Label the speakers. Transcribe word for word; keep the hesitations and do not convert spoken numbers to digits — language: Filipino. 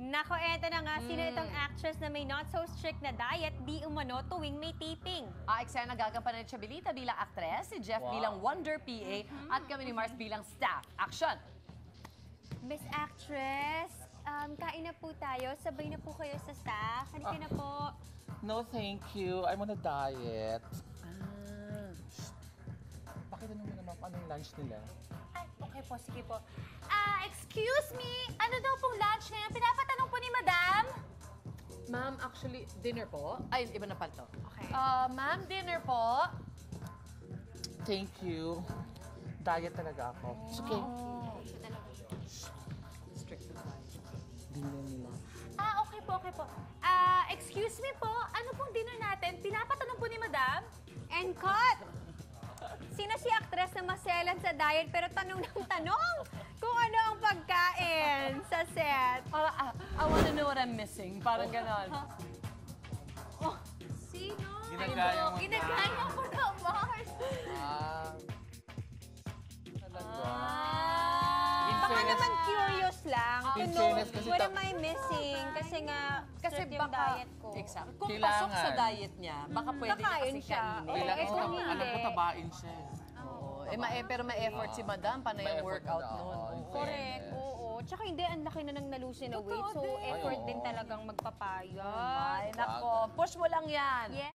Speaker 1: Nako, eto na nga. Sino itong actress na may not so strict na diet di umano tuwing may taping?
Speaker 2: Ah, eksena gagampanan ni Chabelita bilang aktres, si Jeff
Speaker 3: Wow.
Speaker 2: bilang Wonder P A, at kami ni Mars bilang staff. Action!
Speaker 1: Miss Actress, um, kain na po tayo. Sabay na po kayo sa staff. Halika na po.
Speaker 3: No, thank you. I'm on a diet.
Speaker 2: Ah.
Speaker 3: Pakita naman naman kung anong lunch nila.
Speaker 4: Ay, okay po, sige po. Ah, excuse me, ano daw pong lunch ngayon? Pinapatanong po ni Madam.
Speaker 2: Ma'am, actually, dinner po. Ay, iba na pala to.
Speaker 4: Okay.
Speaker 2: Ah, ma'am, dinner po.
Speaker 3: Thank you. Diet talaga ako. It's okay.
Speaker 2: Strict na tayo.
Speaker 3: Dinner nila.
Speaker 4: Ah, okay po, okay po. Ah, excuse me po, ano pong dinner natin? Pinapatanong po ni Madam.
Speaker 1: And cut! Sino si actress na maselan sa diet pero tanong ng tanong kung ano ang pagkain sa set?
Speaker 2: Para, ah, I wanna know what I'm missing. Parang ganon.
Speaker 4: Sino?
Speaker 3: Ginagaya mo na.
Speaker 4: Ginagaya mo na, Mars.
Speaker 3: Ah. Talaga.
Speaker 1: Ah, baka
Speaker 3: fairness-
Speaker 1: naman curious lang to
Speaker 3: In
Speaker 1: know
Speaker 3: fairness, kasi
Speaker 1: what
Speaker 3: ta-
Speaker 1: am I missing? Kasi nga,
Speaker 2: Kasi
Speaker 1: strict yung
Speaker 2: baka,
Speaker 1: diet ko.
Speaker 2: exact. Kung
Speaker 3: Kailangan.
Speaker 2: pasok sa diet niya, baka pwede niya
Speaker 1: Kakain
Speaker 2: kasi
Speaker 1: siya.
Speaker 2: kainin.
Speaker 1: Oo,
Speaker 3: Kailangan
Speaker 1: eh,
Speaker 3: ko,
Speaker 1: kung hindi.
Speaker 3: alam ko tabain siya. eh.
Speaker 2: Oo. Eh, ma eh, pero may effort si Madam, paano
Speaker 3: May
Speaker 2: yung
Speaker 3: effort
Speaker 2: workout
Speaker 3: na,
Speaker 2: nun?
Speaker 3: oo.
Speaker 2: Oo.
Speaker 1: Correct, oo. Tsaka hindi, ang laki na ng nalusin na weight. So,
Speaker 2: Totoo din.
Speaker 1: effort
Speaker 3: Ay,
Speaker 1: din
Speaker 3: oo.
Speaker 1: talagang magpapayat.
Speaker 2: Ay, nako. Push mo lang yan.
Speaker 1: Yeah.